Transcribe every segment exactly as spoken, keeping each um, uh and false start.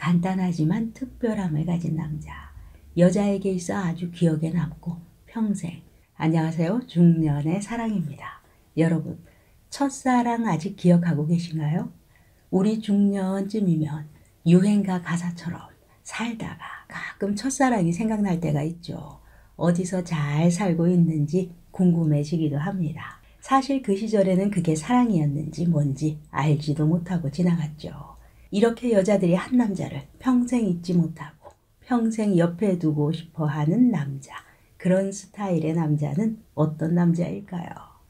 간단하지만 특별함을 가진 남자. 여자에게 있어 아주 기억에 남고 평생. 안녕하세요. 중년의 사랑입니다. 여러분, 첫사랑 아직 기억하고 계신가요? 우리 중년쯤이면 유행가 가사처럼 살다가 가끔 첫사랑이 생각날 때가 있죠. 어디서 잘 살고 있는지 궁금해지기도 합니다. 사실 그 시절에는 그게 사랑이었는지 뭔지 알지도 못하고 지나갔죠. 이렇게 여자들이 한 남자를 평생 잊지 못하고 평생 옆에 두고 싶어 하는 남자. 그런 스타일의 남자는 어떤 남자일까요?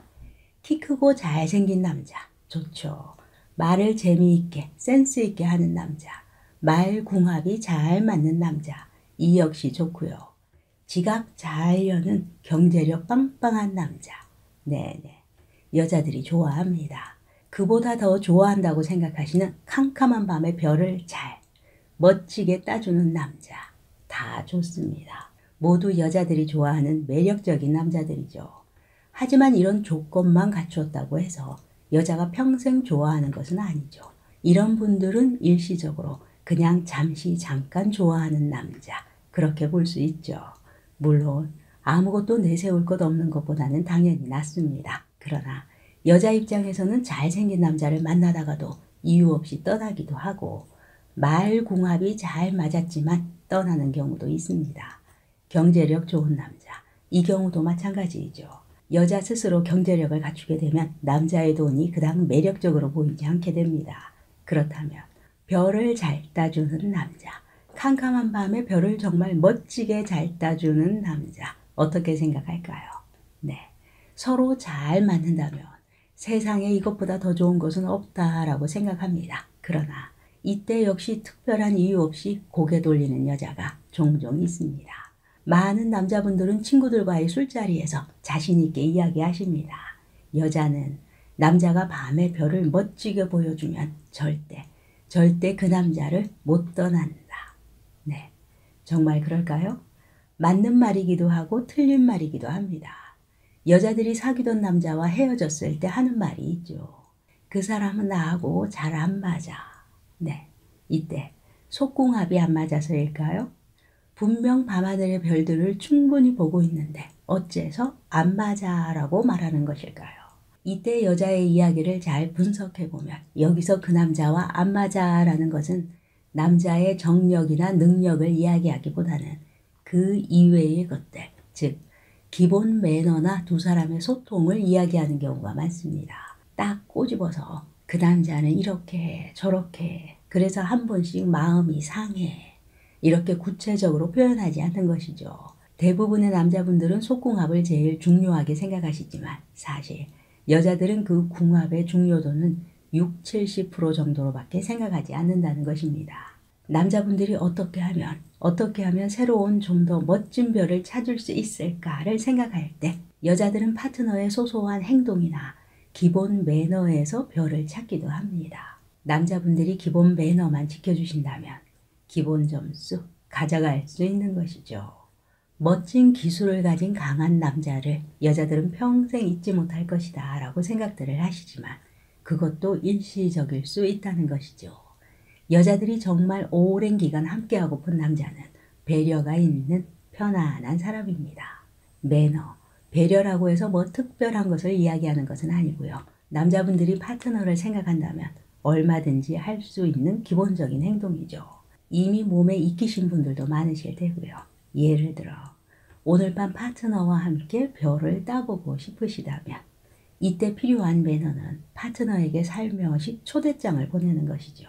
키 크고 잘생긴 남자. 좋죠. 말을 재미있게 센스 있게 하는 남자. 말궁합이 잘 맞는 남자. 이 역시 좋고요. 지갑 잘 여는 경제력 빵빵한 남자. 네네. 여자들이 좋아합니다. 그보다 더 좋아한다고 생각하시는 캄캄한 밤의 별을 잘 멋지게 따주는 남자. 다 좋습니다. 모두 여자들이 좋아하는 매력적인 남자들이죠. 하지만 이런 조건만 갖추었다고 해서 여자가 평생 좋아하는 것은 아니죠. 이런 분들은 일시적으로 그냥 잠시 잠깐 좋아하는 남자. 그렇게 볼 수 있죠. 물론 아무것도 내세울 것 없는 것보다는 당연히 낫습니다. 그러나 여자 입장에서는 잘생긴 남자를 만나다가도 이유 없이 떠나기도 하고 말궁합이 잘 맞았지만 떠나는 경우도 있습니다. 경제력 좋은 남자, 이 경우도 마찬가지이죠. 여자 스스로 경제력을 갖추게 되면 남자의 돈이 그닥 매력적으로 보이지 않게 됩니다. 그렇다면 별을 잘 따주는 남자, 캄캄한 밤에 별을 정말 멋지게 잘 따주는 남자, 어떻게 생각할까요? 네, 서로 잘 맞는다면 세상에 이것보다 더 좋은 것은 없다라고 생각합니다. 그러나 이때 역시 특별한 이유 없이 고개 돌리는 여자가 종종 있습니다. 많은 남자분들은 친구들과의 술자리에서 자신 있게 이야기하십니다. 여자는 남자가 밤에 별을 멋지게 보여주면 절대, 절대 그 남자를 못 떠난다. 네, 정말 그럴까요? 맞는 말이기도 하고 틀린 말이기도 합니다. 여자들이 사귀던 남자와 헤어졌을 때 하는 말이 있죠. 그 사람은 나하고 잘 안 맞아. 네, 이때 속궁합이 안 맞아서일까요? 분명 밤하늘의 별들을 충분히 보고 있는데 어째서 안 맞아 라고 말하는 것일까요? 이때 여자의 이야기를 잘 분석해보면 여기서 그 남자와 안 맞아 라는 것은 남자의 정력이나 능력을 이야기하기보다는 그 이외의 것들, 즉 기본 매너나 두 사람의 소통을 이야기하는 경우가 많습니다. 딱 꼬집어서 그 남자는 이렇게 저렇게 그래서 한 번씩 마음이 상해 이렇게 구체적으로 표현하지 않는 것이죠. 대부분의 남자분들은 속궁합을 제일 중요하게 생각하시지만 사실 여자들은 그 궁합의 중요도는 육십, 칠십 퍼센트 정도로밖에 생각하지 않는다는 것입니다. 남자분들이 어떻게 하면 어떻게 하면 새로운 좀 더 멋진 별을 찾을 수 있을까를 생각할 때 여자들은 파트너의 소소한 행동이나 기본 매너에서 별을 찾기도 합니다. 남자분들이 기본 매너만 지켜주신다면 기본 점수 가져갈 수 있는 것이죠. 멋진 기술을 가진 강한 남자를 여자들은 평생 잊지 못할 것이다 라고 생각들을 하시지만 그것도 일시적일 수 있다는 것이죠. 여자들이 정말 오랜 기간 함께하고픈 남자는 배려가 있는 편안한 사람입니다. 매너, 배려라고 해서 뭐 특별한 것을 이야기하는 것은 아니고요. 남자분들이 파트너를 생각한다면 얼마든지 할 수 있는 기본적인 행동이죠. 이미 몸에 익히신 분들도 많으실 테고요. 예를 들어 오늘 밤 파트너와 함께 별을 따보고 싶으시다면 이때 필요한 매너는 파트너에게 살며시 초대장을 보내는 것이죠.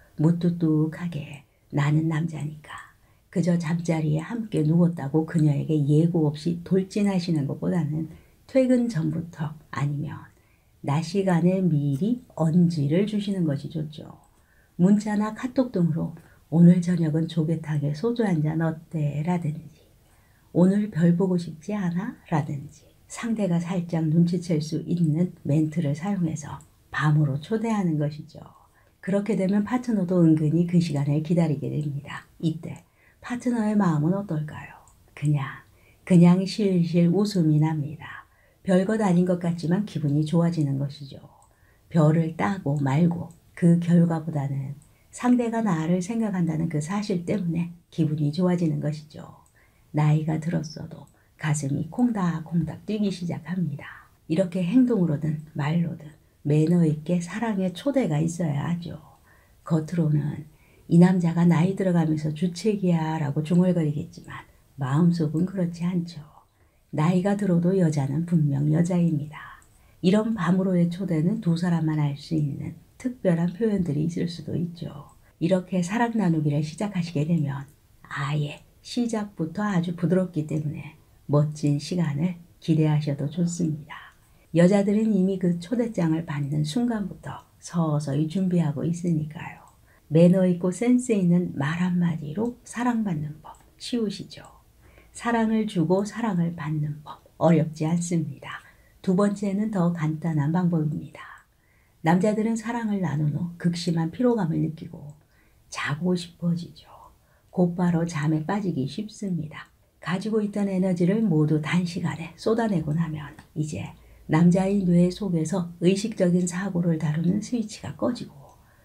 무뚝뚝하게 나는 남자니까 그저 잠자리에 함께 누웠다고 그녀에게 예고 없이 돌진하시는 것보다는 퇴근 전부터 아니면 낮 시간에 미리 언지를 주시는 것이 좋죠. 문자나 카톡 등으로 오늘 저녁은 조개탕에 소주 한잔 어때? 라든지 오늘 별 보고 싶지 않아? 라든지 상대가 살짝 눈치챌 수 있는 멘트를 사용해서 밤으로 초대하는 것이죠. 그렇게 되면 파트너도 은근히 그 시간을 기다리게 됩니다. 이때 파트너의 마음은 어떨까요? 그냥, 그냥 실실 웃음이 납니다. 별것 아닌 것 같지만 기분이 좋아지는 것이죠. 별을 따고 말고 그 결과보다는 상대가 나를 생각한다는 그 사실 때문에 기분이 좋아지는 것이죠. 나이가 들었어도 가슴이 콩닥콩닥 뛰기 시작합니다. 이렇게 행동으로든 말로든 매너 있게 사랑의 초대가 있어야 하죠. 겉으로는 이 남자가 나이 들어가면서 주책이야 라고 중얼거리겠지만 마음속은 그렇지 않죠. 나이가 들어도 여자는 분명 여자입니다. 이런 밤으로의 초대는 두 사람만 알 수 있는 특별한 표현들이 있을 수도 있죠. 이렇게 사랑 나누기를 시작하시게 되면 아예 시작부터 아주 부드럽기 때문에 멋진 시간을 기대하셔도 좋습니다. 여자들은 이미 그 초대장을 받는 순간부터 서서히 준비하고 있으니까요. 매너 있고 센스 있는 말 한마디로 사랑받는 법 쉬우시죠. 사랑을 주고 사랑을 받는 법 어렵지 않습니다. 두 번째는 더 간단한 방법입니다. 남자들은 사랑을 나눈 후 극심한 피로감을 느끼고 자고 싶어지죠. 곧바로 잠에 빠지기 쉽습니다. 가지고 있던 에너지를 모두 단시간에 쏟아내고 나면 이제 남자의 뇌 속에서 의식적인 사고를 다루는 스위치가 꺼지고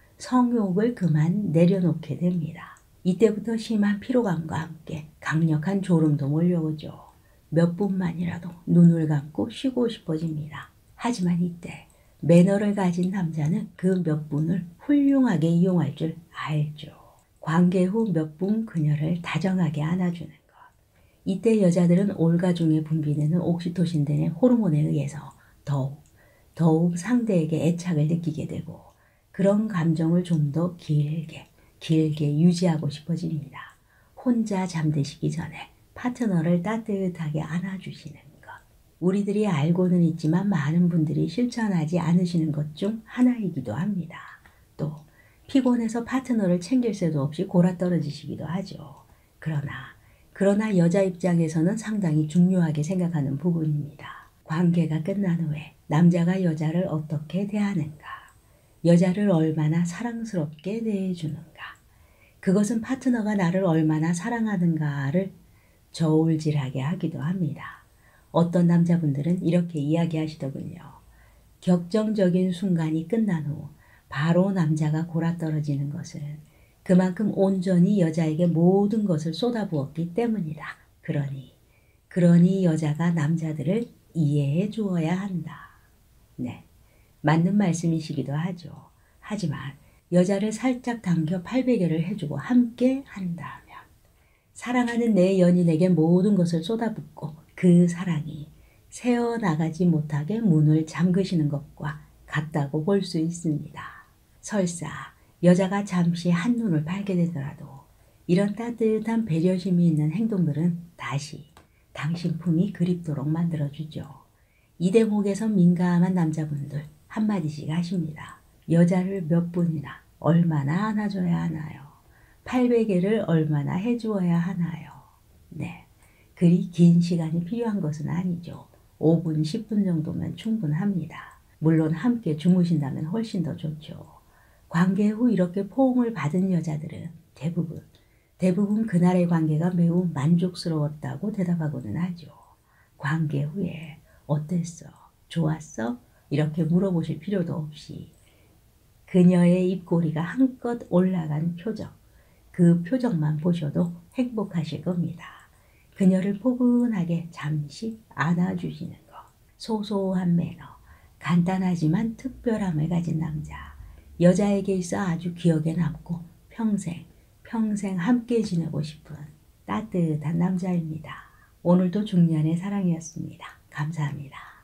성욕을 그만 내려놓게 됩니다. 이때부터 심한 피로감과 함께 강력한 졸음도 몰려오죠. 몇 분만이라도 눈을 감고 쉬고 싶어집니다. 하지만 이때 매너를 가진 남자는 그 몇 분을 훌륭하게 이용할 줄 알죠. 관계 후 몇 분 그녀를 다정하게 안아주는 것. 이때 여자들은 올가 중에 분비되는 옥시토신 등의 호르몬에 의해서 더욱 더욱 상대에게 애착을 느끼게 되고 그런 감정을 좀 더 길게 길게 유지하고 싶어집니다. 혼자 잠드시기 전에 파트너를 따뜻하게 안아주시는 것. 우리들이 알고는 있지만 많은 분들이 실천하지 않으시는 것 중 하나이기도 합니다. 또 피곤해서 파트너를 챙길 새도 없이 골아떨어지시기도 하죠. 그러나 그러나 여자 입장에서는 상당히 중요하게 생각하는 부분입니다. 관계가 끝난 후에 남자가 여자를 어떻게 대하는가, 여자를 얼마나 사랑스럽게 대해주는가, 그것은 파트너가 나를 얼마나 사랑하는가를 저울질하게 하기도 합니다. 어떤 남자분들은 이렇게 이야기하시더군요. 격정적인 순간이 끝난 후 바로 남자가 골아떨어지는 것은 그만큼 온전히 여자에게 모든 것을 쏟아부었기 때문이다. 그러니, 그러니 여자가 남자들을 이해해 주어야 한다. 네, 맞는 말씀이시기도 하죠. 하지만 여자를 살짝 당겨 팔베개를 해주고 함께 한다면 사랑하는 내 연인에게 모든 것을 쏟아붓고 그 사랑이 새어나가지 못하게 문을 잠그시는 것과 같다고 볼 수 있습니다. 설사 여자가 잠시 한눈을 팔게 되더라도 이런 따뜻한 배려심이 있는 행동들은 다시 당신 품이 그립도록 만들어주죠. 이 대목에서 민감한 남자분들 한마디씩 하십니다. 여자를 몇 분이나 얼마나 안아줘야 하나요? 팔베개를 얼마나 해주어야 하나요? 네, 그리 긴 시간이 필요한 것은 아니죠. 오 분, 십 분 정도면 충분합니다. 물론 함께 주무신다면 훨씬 더 좋죠. 관계 후 이렇게 포옹을 받은 여자들은 대부분 대부분 그날의 관계가 매우 만족스러웠다고 대답하고는 하죠. 관계 후에 어땠어? 좋았어? 이렇게 물어보실 필요도 없이 그녀의 입꼬리가 한껏 올라간 표정, 그 표정만 보셔도 행복하실 겁니다. 그녀를 포근하게 잠시 안아주시는 것, 소소한 매너, 간단하지만 특별함을 가진 남자, 여자에게 있어 아주 기억에 남고 평생, 평생 함께 지내고 싶은 따뜻한 남자입니다. 오늘도 중년의 사랑이었습니다. 감사합니다.